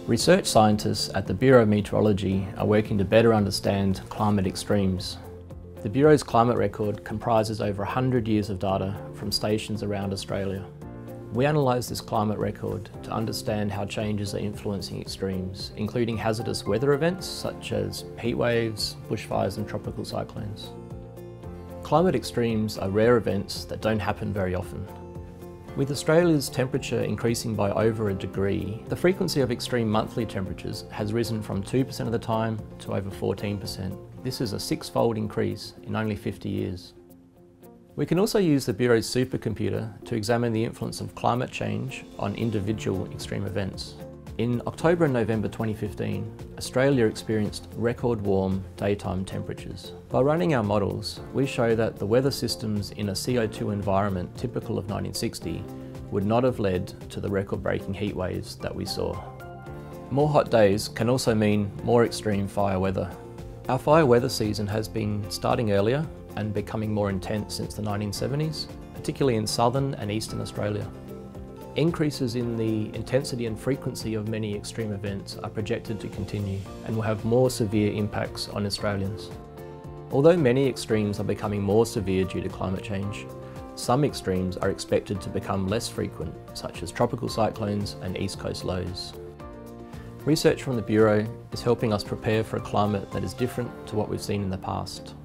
Research scientists at the Bureau of Meteorology are working to better understand climate extremes. The Bureau's climate record comprises over 100 years of data from stations around Australia. We analyse this climate record to understand how changes are influencing extremes, including hazardous weather events such as heat waves, bushfires and tropical cyclones. Climate extremes are rare events that don't happen very often. With Australia's temperature increasing by over a degree, the frequency of extreme monthly temperatures has risen from 2% of the time to over 14%. This is a six-fold increase in only 50 years. We can also use the Bureau's supercomputer to examine the influence of climate change on individual extreme events. In October and November 2015, Australia experienced record warm daytime temperatures. By running our models, we show that the weather systems in a CO2 environment typical of 1960 would not have led to the record-breaking heat waves that we saw. More hot days can also mean more extreme fire weather. Our fire weather season has been starting earlier and becoming more intense since the 1970s, particularly in southern and eastern Australia. Increases in the intensity and frequency of many extreme events are projected to continue and will have more severe impacts on Australians. Although many extremes are becoming more severe due to climate change, some extremes are expected to become less frequent, such as tropical cyclones and east coast lows. Research from the Bureau is helping us prepare for a climate that is different to what we've seen in the past.